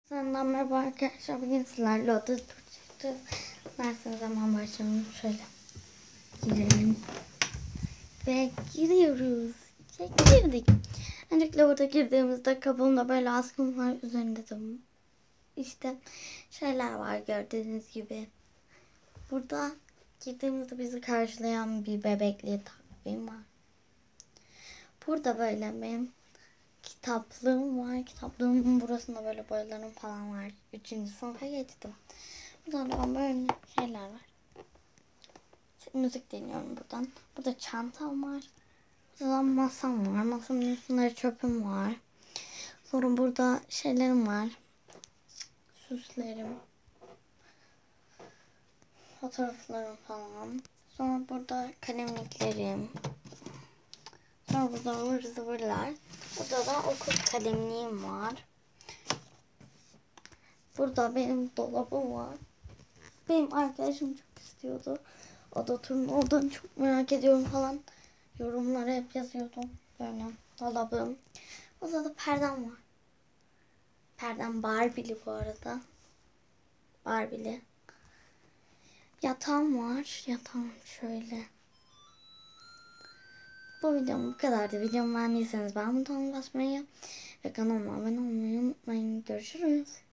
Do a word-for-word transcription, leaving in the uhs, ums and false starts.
Senden merhaba arkadaşlar. Bugün sizlerle oda tur çekeceğiz. Derseniz hemen başlayalım. Şöyle girelim. Ve giriyoruz. Şey, girdik. Öncelikle burada girdiğimizde kapımda böyle askım var. Üzerinde de işte şeyler var gördüğünüz gibi. Burada girdiğimizde bizi karşılayan bir bebekli takvim var. Burada böyle benim kitaplığım var. Kitaplığımın burasında böyle boyalarım falan var. Üçüncü sınıfa geçtim. Burada da böyle şeyler var. Müzik dinliyorum buradan. Burada çantam var. Burada masam var. Masamın üstünde çöpüm var. Sonra burada şeylerim var. Süslerim. Fotoğraflarım falan. Sonra burada kalemliklerim. Sonra burada ıvır zıvırlar. Burada da okul kalemliğim var. Burada benim dolabım var. Benim arkadaşım çok istiyordu. Oda turunu olduğunu çok merak ediyorum falan. Yorumlara hep yazıyordum. Böyle dolabım. Burada da perdem var. Perdem Barbie'li bu arada. Barbie'li. Yatağım var. Yatağım şöyle. Bu videom bu kadardı. Videomu beğendiyseniz beğen butonuna basmayı ve kanalıma abone olmayı unutmayın. Görüşürüz.